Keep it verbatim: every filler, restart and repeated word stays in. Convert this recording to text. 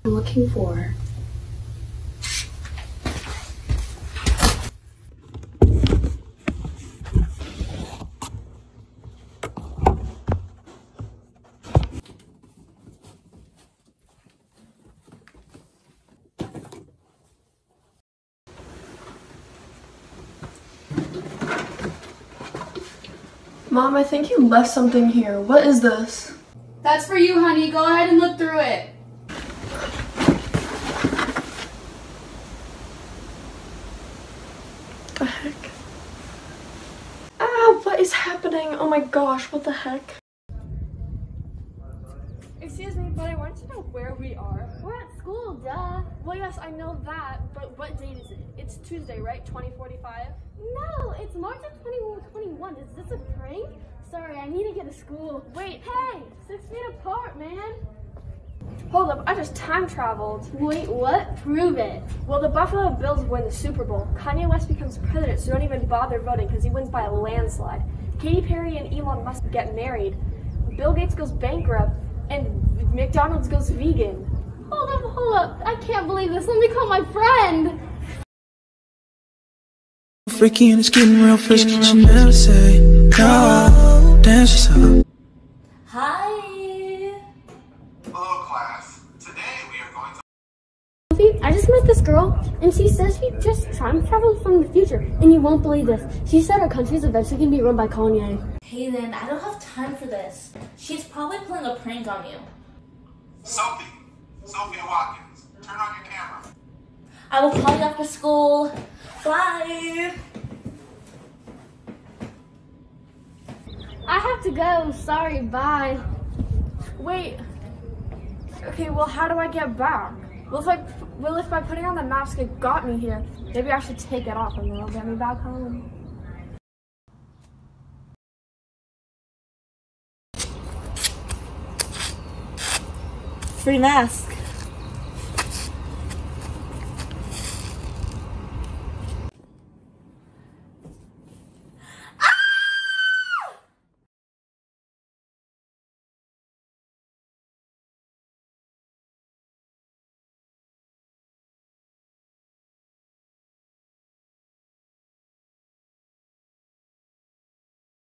looking for. Mom, I think you left something here. What is this? That's for you, honey. Go ahead and look through it. What the heck? Ah, what is happening? Oh my gosh, what the heck? Excuse me, but I want to know where we are. We're at school, duh. Well, yes, I know that, but what date is it? It's Tuesday, right? twenty forty-five? No, it's March of twenty twenty-one. Is this a prank? Sorry, I need to get to school. Wait, Hey, six feet apart, man. hold up, I just time traveled. Wait, what? Prove it. Well, the Buffalo Bills win the Super Bowl. Kanye West becomes president, so don't even bother voting because he wins by a landslide. Katy Perry and Elon Musk get married. Bill Gates goes bankrupt, and McDonald's goes vegan. Hold up, hold up. I can't believe this. Let me call my friend. Freaky and it's getting real frisky. She never say no. Damn, she's up. Hi. Hello, class. Today we are going to. I just met this girl, and she says she just time traveled from the future, and you won't believe this. She said our country's eventually gonna be run by Kanye. Hayden, I don't have time for this. She's probably playing a prank on you. Sophie. Sophia Watkins. Turn on your camera. I will call you after school. Bye. I have to go. Sorry, bye. Wait. Okay, well, how do I get back? Well, if I, well, if by putting on the mask it got me here, maybe I should take it off and then it'll get me back home. Free mask.